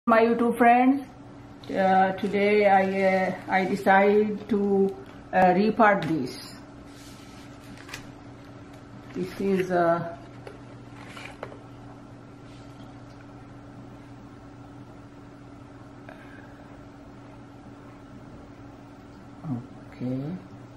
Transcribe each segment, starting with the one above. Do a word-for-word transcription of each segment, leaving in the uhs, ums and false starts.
My YouTube friends, uh, today I uh, I decide to uh, repot this. This is uh, okay.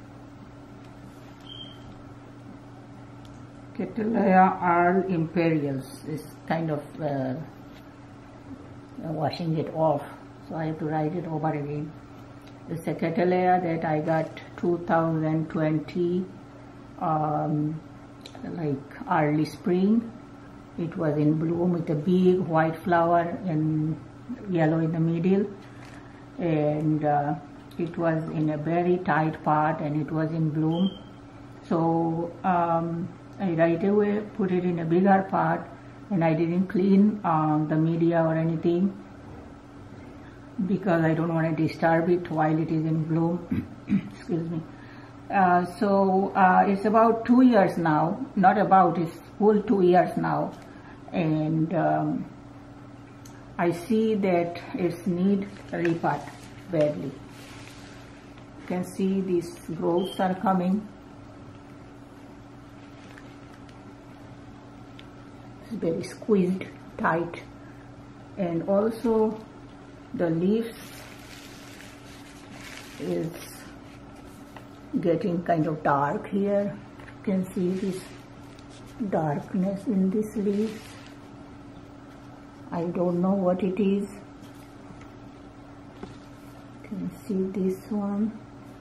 Cattleya Earl Imperials is kind of uh, washing it off, so I have to write it over again. It's a Cattleya that I got two thousand twenty, um, like early spring. It was in bloom with a big white flower and yellow in the middle, and uh, it was in a very tight pot and it was in bloom. So um, I right away put it in a bigger pot, and I didn't clean um, the media or anything because I don't want to disturb it while it is in bloom. Excuse me. Uh, so uh, it's about two years now, not about, it's full two years now, and um, I see that it's need repot badly. You can see these growths are coming. It's very squeezed tight, and also the leaves is getting kind of dark here. You can see this darkness in these leaves. I don't know what it is. You can see this one.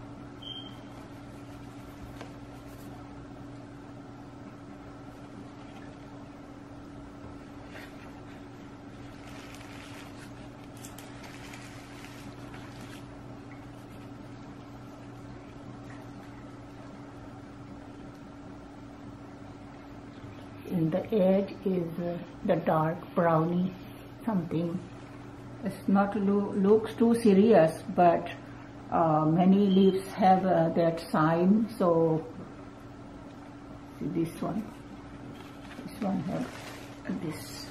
In the edge is uh, the dark browny something. It's not lo looks too serious, but uh, many leaves have uh, that sign. So see this one. This one has this.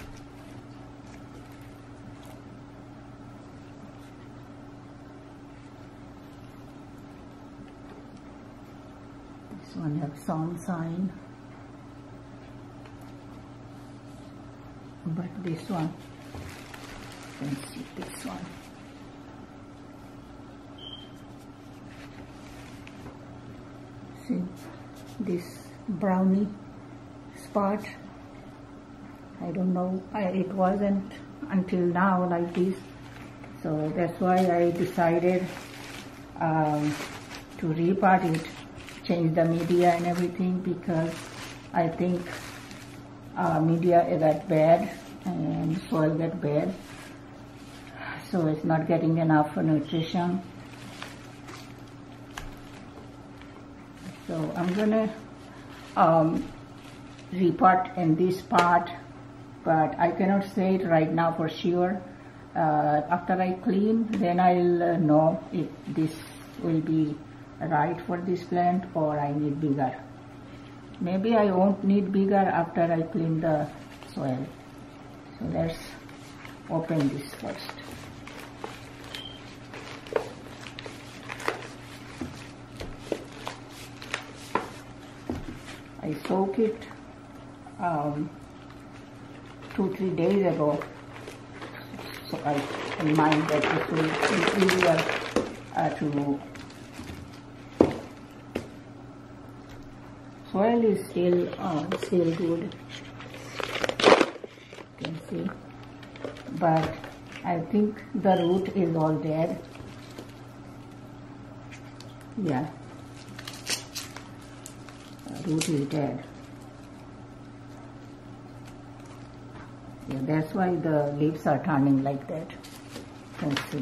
This one has some sign. But this one, you can see this one. See this brownie spot? I don't know, I, it wasn't until now like this. So that's why I decided um, to repot it, change the media and everything, because I think Uh, media is that bad and soil get bad, so it's not getting enough nutrition. So I'm gonna um, repot in this part, but I cannot say it right now for sure. Uh, after I clean, then I'll uh, know if this will be right for this plant or I need bigger. Maybe I won't need bigger after I clean the soil. So let's open this first. I soak it um, two, three days ago. So I remind that it will be easier uh, to soil is still uh, still good, you can see, but I think the root is all dead. Yeah, the root is dead. Yeah, that's why the leaves are turning like that. You can see.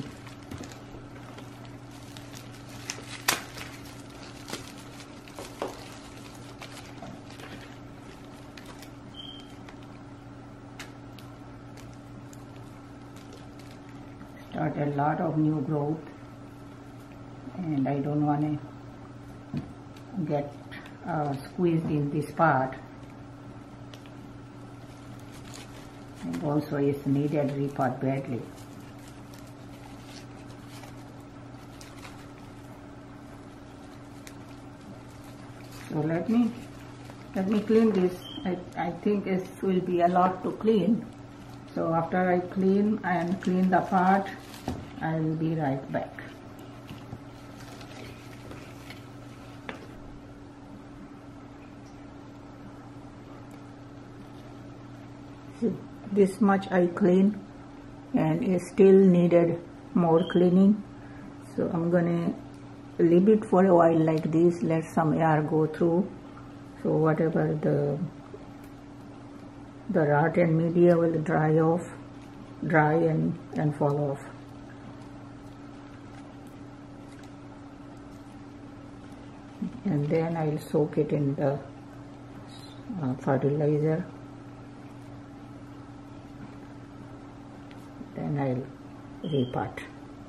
Start a lot of new growth, and I don't want to get uh, squeezed in this part. and also it's needed repot badly. So let me let me clean this. I, I think it will be a lot to clean. So after I clean and clean the pot, I will be right back. See, this much I clean, and it still needed more cleaning. So I'm gonna leave it for a while like this, let some air go through, so whatever the the rotten media will dry off, dry and, and fall off. And then I'll soak it in the uh, fertilizer. Then I'll repot.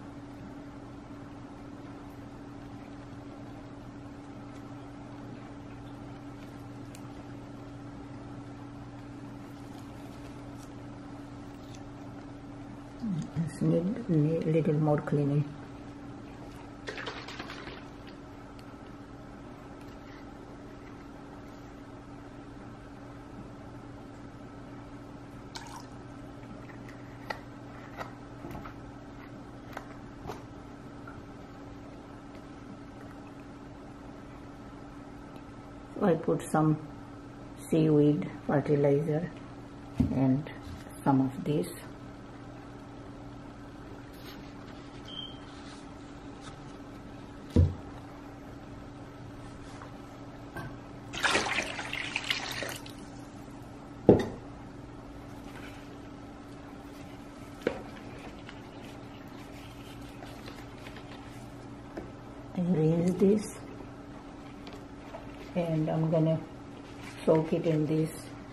Just need, need a little more cleaning. So I put some seaweed fertilizer and some of this. I rinse this, and I'm gonna soak it in this.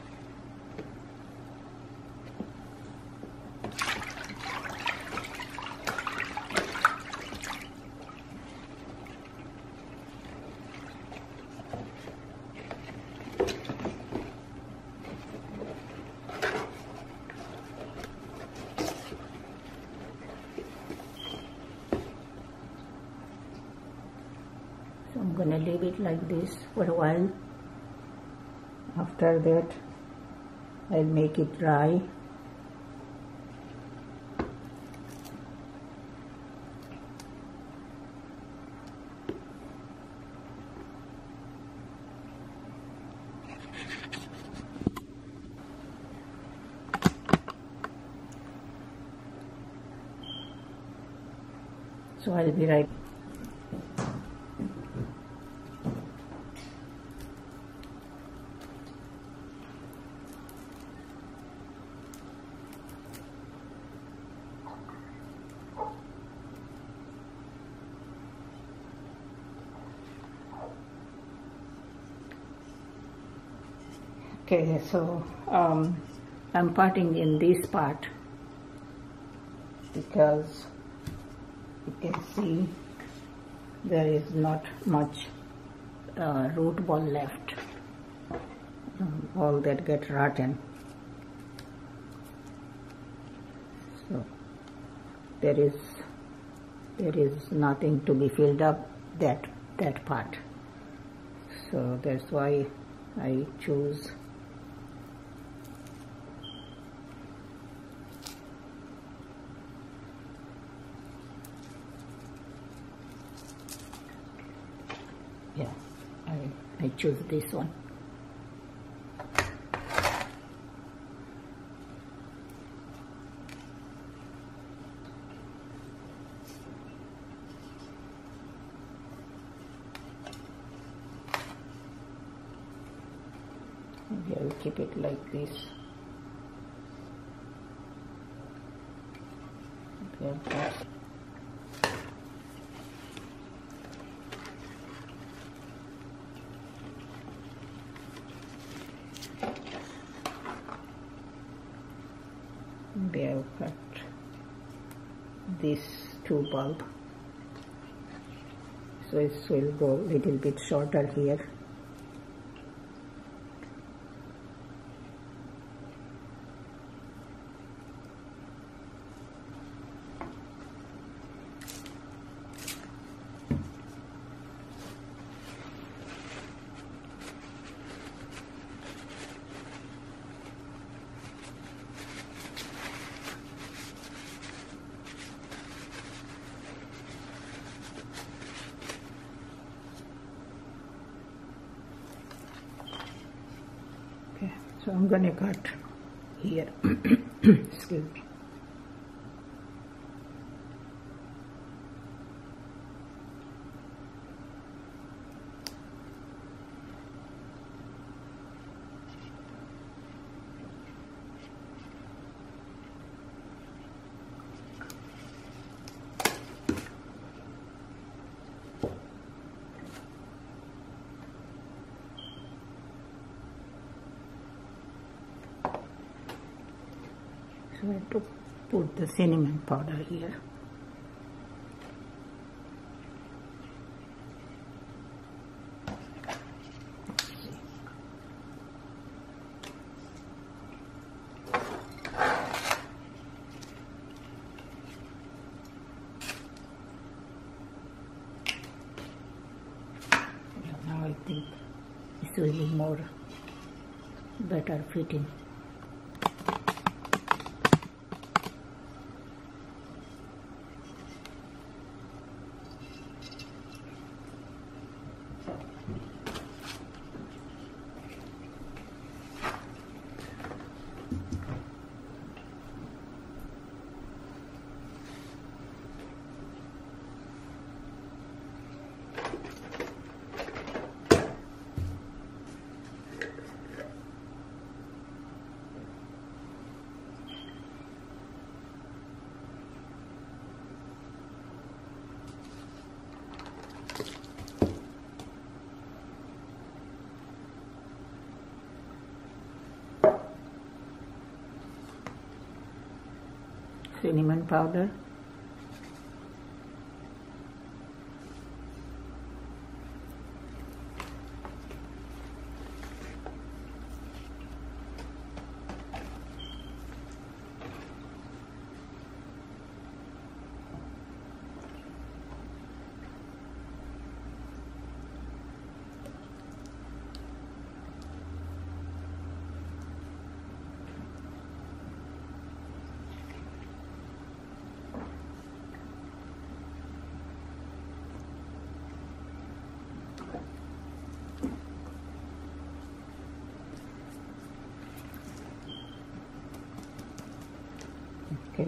So I'm gonna leave it like this for a while. After that, I'll make it dry. So I'll be right. Okay, so um, I'm potting in this part because you can see there is not much uh, root ball left, um, all that get rotten. So there is there is nothing to be filled up that that part. So that's why I choose Yeah, I, I choose this one. Maybe I'll keep it like this. Okay, that's Maybe I'll cut this two bulb, so it will go a little bit shorter here. So I'm gonna cut here. Excuse me. So I have to put the cinnamon powder here. Now I think this will be more better fitting. Cinnamon powder, okay.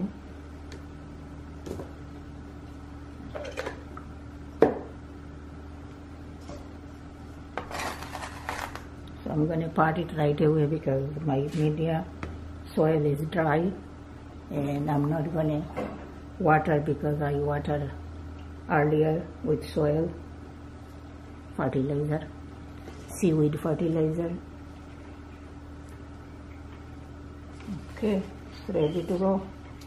So I'm going to pot it right away because my media soil is dry and I'm not going to water because I watered earlier with soil fertilizer, seaweed fertilizer. Okay, it's ready to go.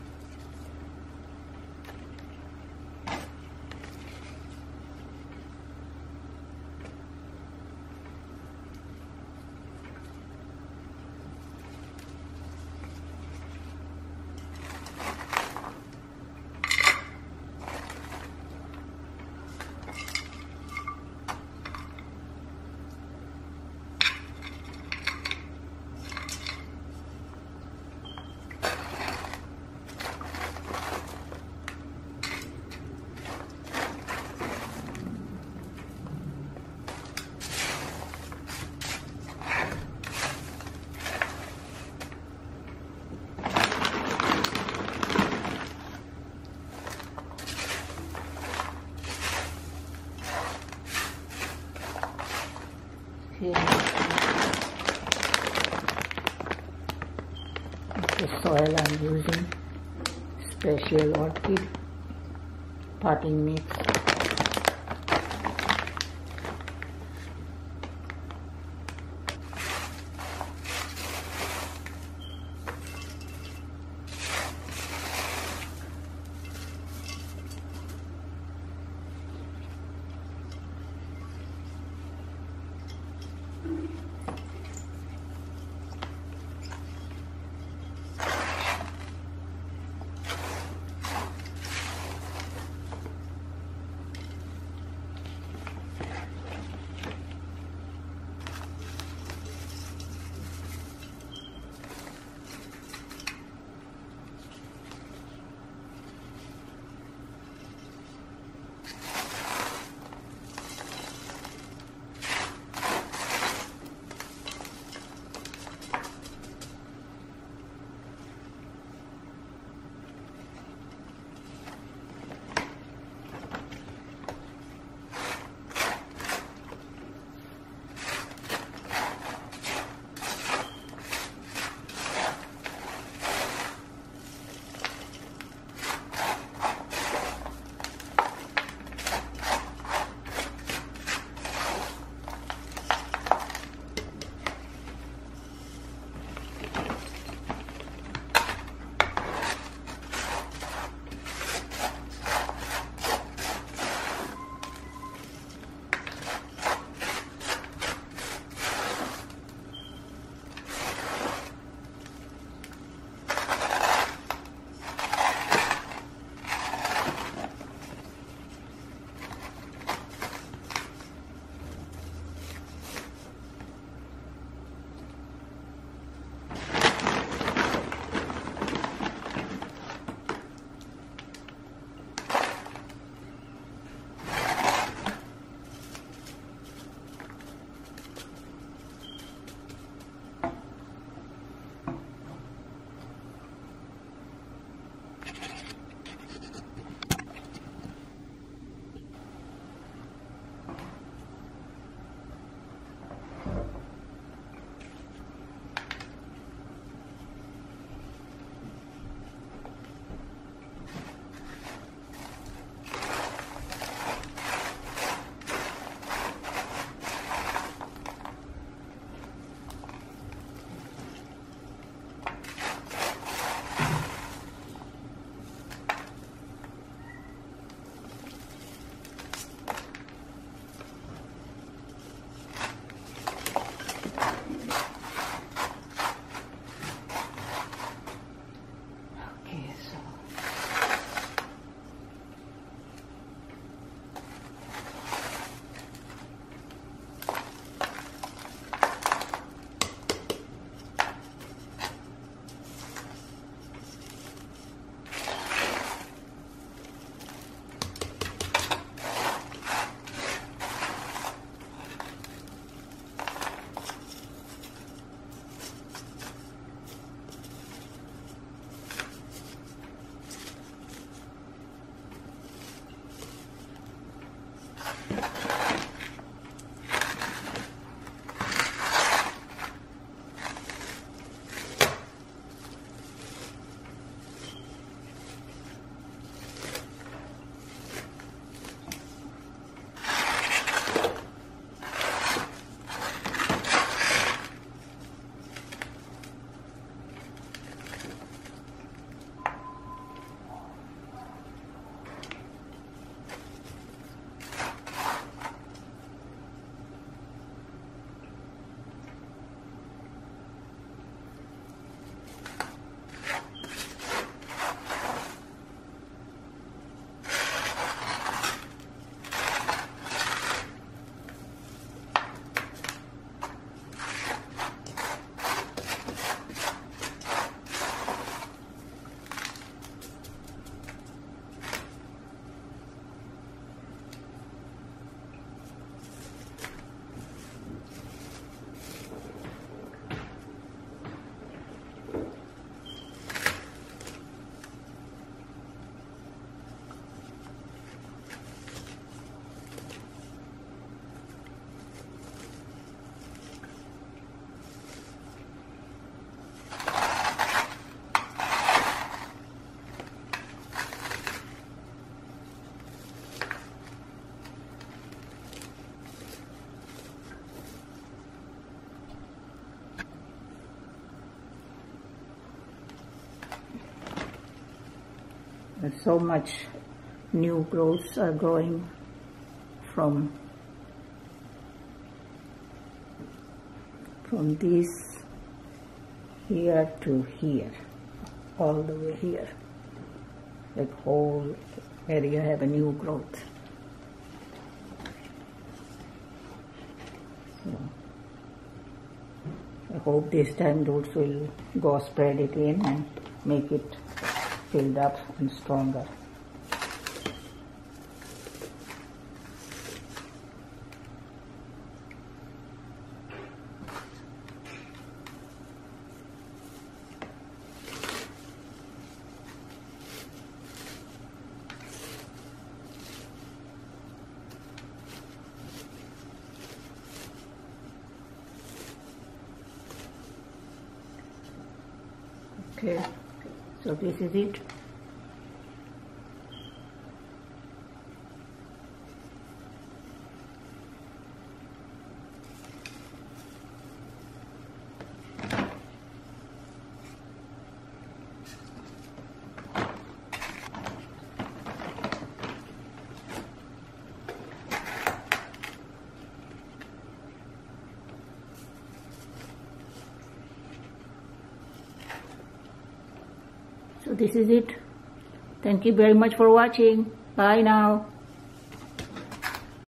Here the soil I'm using, special orchid potting mix. and so much new growths are growing from from this here to here, all the way here. That whole area have a new growth. So I hope this time roots will go spread it in and make it filled up and stronger. Okay, so this is it. So this is it. Thank you very much for watching. Bye now.